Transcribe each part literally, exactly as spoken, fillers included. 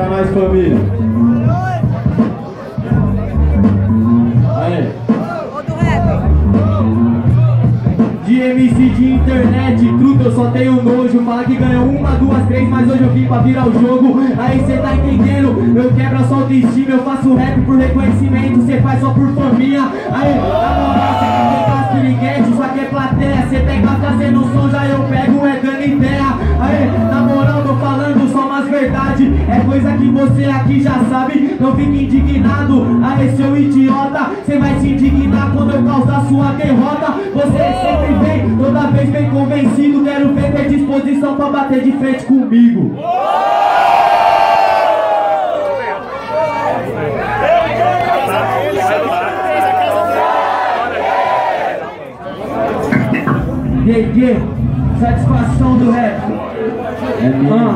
pra nós, família. Aí. De M C de internet, truta, eu só tenho nojo. Fala que ganhou uma, duas, três, mas hoje eu vim pra virar o jogo. Aí cê tá entendendo, eu quebro a sua autoestima. Eu faço rap por reconhecimento, cê faz só por família. Aí, na moral, cê quer pegar as piriguetes, isso aqui é plateia. Cê pega fazendo som, já eu pego, é dando ideia. Aí, na moral, tô falando só umas verdade. É coisa que você aqui já sabe, não fique indignado. Aí, seu idiota, cê vai se indignar quando eu causar sua derrota. Você sempre vem, toda vez vem convencido. Quero ver ter disposição pra bater de frente comigo. Yeah, yeah. Satisfação do rap. É minha. Ah.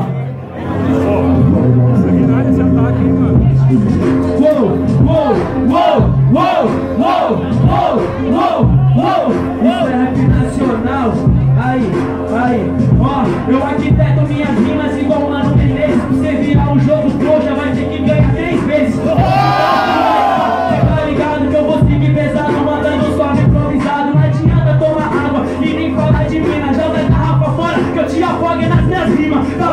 Uou, uou, uou, uou, uou, uou, uou, uou. Isso é rap nacional. Aí, aí, ó, eu arquiteto minhas rimas igual o Mano Menezes. Se você virar um jogo trouxa, vai ter que ganhar três vezes. Cê tá ligado que eu vou seguir pesado, mandando suave improvisado. Não adianta tomar água e nem falar de mina. Joga a garrafa fora que eu te afogue nas minhas rimas. Tá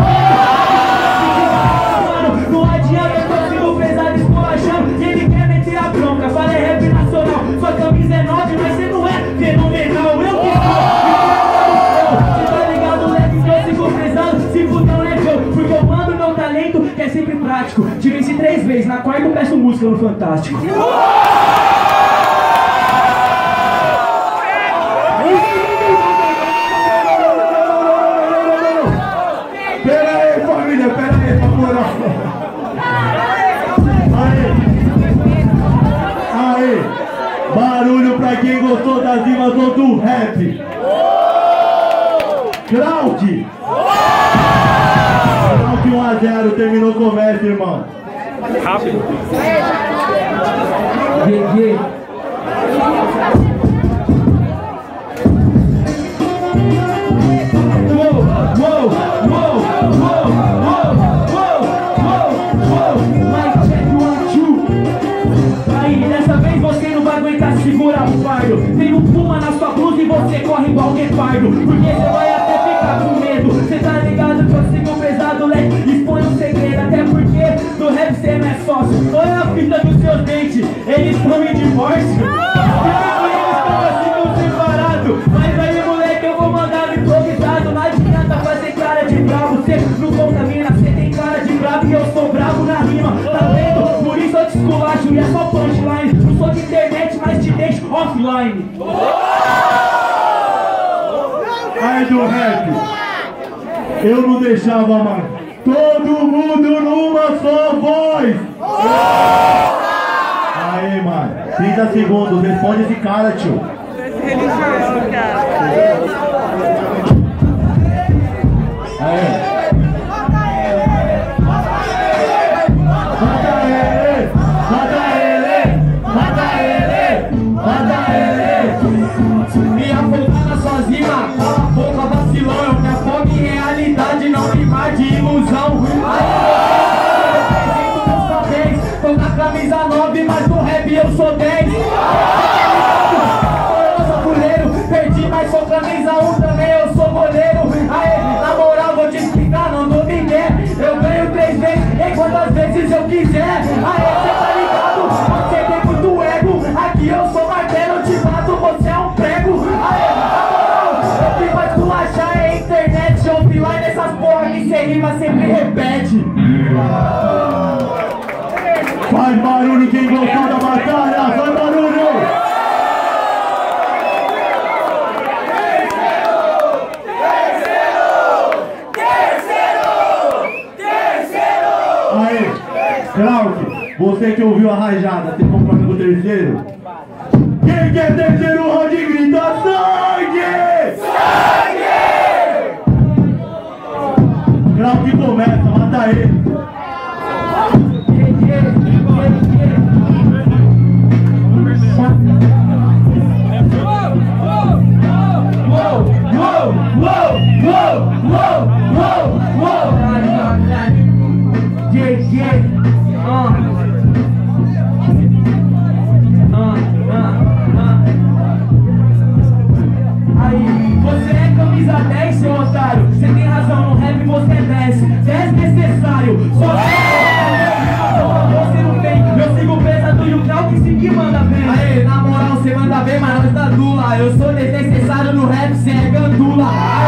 mano, não adianta, eu tô sigo pesado esculachando. E ele quer meter a bronca, fala é rap nacional. Sua camisa é nove, mas você não é fenomenal. Eu que sou. Que é sempre prático. Tive esse três vezes, na quarta eu peço música no Fantástico. Pera aí, família, pera aí, pra moral. Aí, aí, barulho pra quem gostou das rimas do rap. Claude. um a zero, terminou o comércio, irmão. Rápido. Yeah, yeah. Uou, uou, uou, uou, uou, uou, uou, uou. Mic check, one, two. Aí, dessa vez você não vai aguentar segurar o fardo. Tem um puma na sua blusa e você corre igual guepardo. Porque você vai até ficar com medo. Você tá ligado que eu sigo pesado, leque. Expõe um segredo, até porque no rap cê não é sócio. Olha a fita dos seus dentes, eles estão em divórcio. E eles estão assim separados. Mas aí, moleque, eu vou mandar no improvisado. Não adianta fazer cara de bravo. Cê não contamina, cê tem cara de bravo. E eu sou bravo na rima, tá vendo? Por isso eu te esculacho e é só punchline. Não sou de internet, mas te deixo offline. Aí do rap, eu não deixava mais. Todo mundo numa só voz. Aí, mano, trinta segundos, responde esse cara, tio. Religioso, cara. Aí. Mata ele, mata ele, mata ele, mata ele. Me afogando sozinha, cala a boca, vacilão. Eu me afogo em realidade, não me vai de ilusão. Eu represento meus papéis, tô na camisa nove, mas no rap eu sou dez. Eu sou fuleiro, perdi, mas sou camisa um também, eu sou goleiro. Aê, na moral, vou te explicar, não dou migué. Eu ganho três vezes, e quantas vezes eu quiser. Aê, cê tá ligado? Você tem muito ego. Aqui eu sou martelo, eu te bato, você é um prego. Aê, na moral, eu vim pra esculachar, é internet, offline, essas porra que cê rima sempre repete. Faz barulho quem gostou da batalha, faz barulho! Aí, Claudio, você que ouviu a rajada, tem concorda com o terceiro? Quem quer terceiro round grita sangue! Sangue! Claudio começa, mata ele! Yeah, yeah. otário. Só você não tem. Eu sigo pesado e o grau que seguir manda bem. Aê, na moral, cê manda bem, mas nós da dula. Eu sou desnecessário no rap, cê é gandula.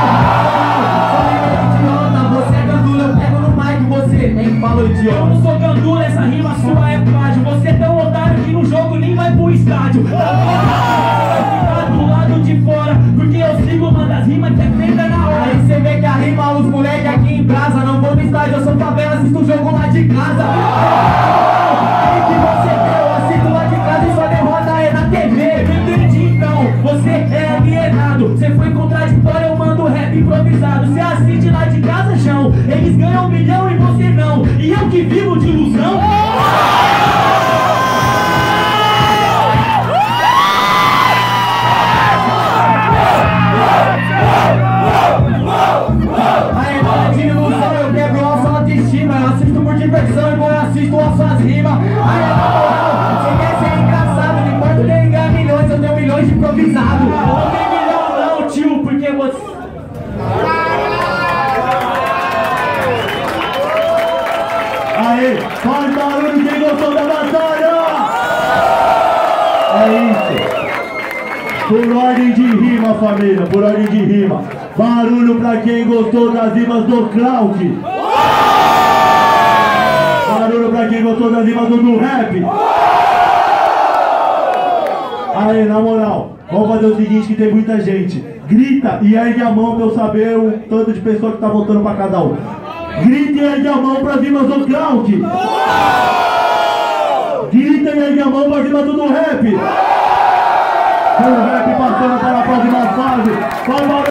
Você é gandula, eu pego no mic, você nem falou idiota. Eu não sou gandula, essa rima sua é plágio. Você é tão otário que no jogo nem vai pro estádio. Tá vai ficar do lado de fora, porque eu sigo uma das rimas que é feita na hora. Aí cê vê que a rima, os moleque aqui em casa. Não vou no estádio, eu sou favela, assisto o jogo lá de casa. Aí que você vê, eu assisto lá de casa e sua derrota é na T V. Me entendi então, você é alienado. Você foi contraditório, eu mando rap improvisado. Você assiste lá de casa, chão. Eles ganham um milhão e você não. E eu que vivo de ilusão. Aí, bola de ilusão, eu quebro a sua autoestima. Eu assisto por diversão, igual eu assisto as suas rimas. Aí, na moral, você quer ser engraçado. Não importa que ele ganha milhões, eu tenho milhões de improvisado. Não tem milhão não, tio, porque você... Aê, faz barulho quem gostou da batalha! É isso. Por ordem de rima, família, por ordem de rima. Barulho pra quem gostou das rimas do Cloud. Barulho pra quem gostou das rimas do, do rap. Aê, na moral, vamos fazer o seguinte, que tem muita gente. Grita e ergue a mão pra eu saber o tanto de pessoa que tá voltando pra cada um. Grita e ergue a mão pra rimas do Cloud. Grita e ergue a mão pra rimas do rap. O rap passando para a próxima fase.